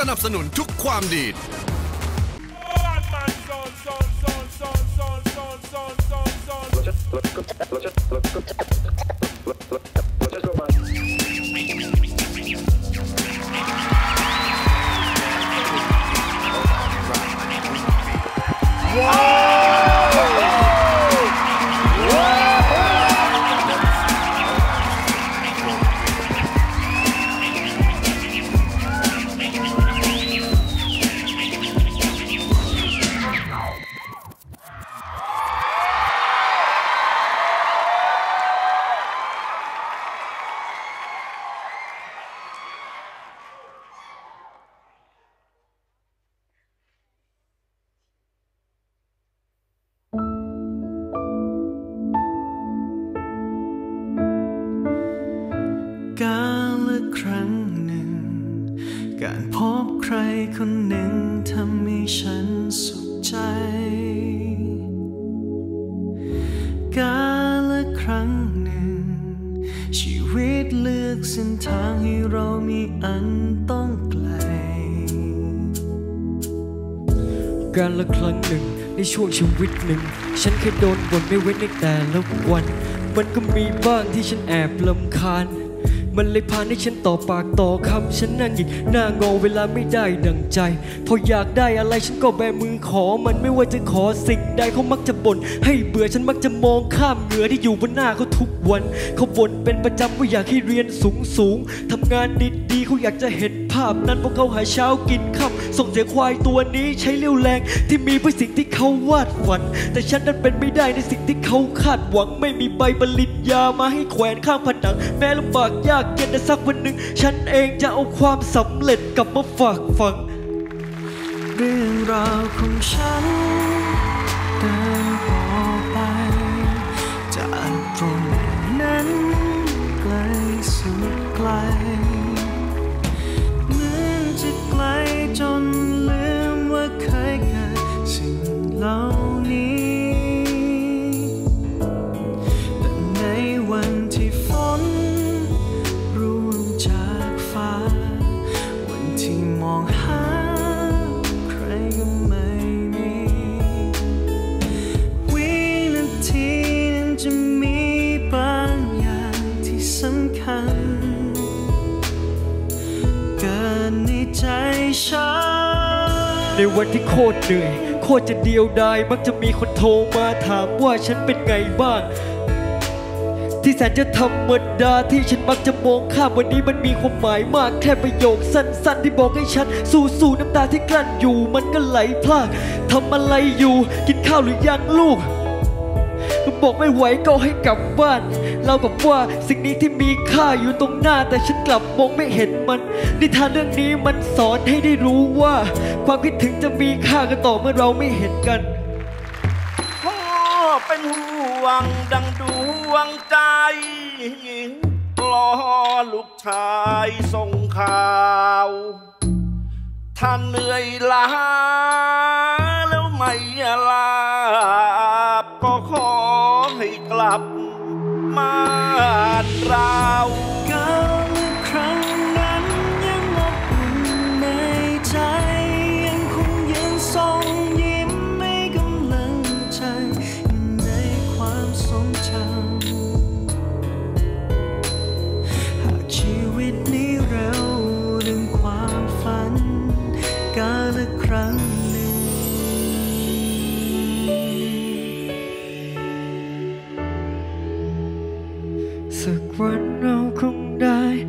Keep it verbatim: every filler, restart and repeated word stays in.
นับสนุนทุกความดีกาลครั้งหนึ่งการพบใครคนหนึ่งทำให้ฉันสุขใจกาลครั้งหนึ่งชีวิตเลือกเส้นทางให้เรามีอันต้องไกลกาลครั้งหนึ่งในช่วงชีวิตหนึ่งฉันเคยโดนบ่นไม่เว้นในแต่ละวันมันก็มีบ้างที่ฉันแอบรำคาญมันเลยพาให้ฉันต่อปากต่อคำฉันนั่งหยิกหน้างอเวลาไม่ได้ดังใจพออยากได้อะไรฉันก็แบมือขอมันไม่ว่าจะขอสิ่งใดเขามักจะบ่นให้เบื่อฉันมักจะมองข้ามเหงื่อที่อยู่บนหน้าเขาทุกวันเขาบ่นเป็นประจำว่าอยากให้เรียนสูงสูงทำงานดีๆเขาอยากจะเห็นภาพนั้นเพราะเขาหาเช้ากินค่ำส่งเสียควายตัวนี้ใช้เรี่ยวแรงที่มีเพื่อสิ่งที่เขาวาดฝันแต่ฉันนั้นเป็นไม่ได้ในสิ่งที่เขาคาดหวังไม่มีใบปริญญามาให้แขวนข้างผนังแม้ลำบากยากเย็นแต่สักวันหนึ่งฉันเองจะเอาความสำเร็จกลับมาฝากฝังเรื่องราวของฉันเดินต่อไปจากตรงนั้นไกลสุดไกลเหมือนจะไกลจนลืมว่าเคยเกิดสิ่งเหล่านี้แต่ในวันที่ฝนร่วงจากฟ้าวันที่มองหาใครก็ไม่มีวินาทีนั้นจะมีบางอย่างที่สำคัญเกิดในใจฉันในวันที่โคตรเหนื่อยโคตรจะเดียวดายมักจะมีคนโทรมาถามว่าฉันเป็นไงบ้างที่แสนจะธรรมดาที่ฉันมักจะมองข้ามวันนี้มันมีความหมายมากแค่ประโยคสั้นๆที่บอกให้ฉันสู้ๆน้ำตาที่กลั้นอยู่มันก็ไหลพรากทำอะไรอยู่กินข้าวหรือยังลูกบอกไม่ไหวก็ให้กลับบ้านเรากับว่าสิ่งนี้ที่มีค่าอยู่ตรงหน้าแต่ฉันกลับมองไม่เห็นมันนิทานเรื่องนี้มันสอนให้ได้รู้ว่าความคิดถึงจะมีค่าก็ต่อเมื่อเราไม่เห็นกันพ่อเป็นห่วงดังดวงใจรอลูกชายส่งข่าวท่านเหนื่อยล้าแล้วไม่ลาบก็ขอให้กลับมาเรากาลครั้งนั้นยังอบอุ่นในใจยังคงยืนส่งยิ้มให้กำลังใจในความทรงจำหากชีวิตนี้เร็วดังความฝันกาลครั้งหนึ่งสักวันเราคงได้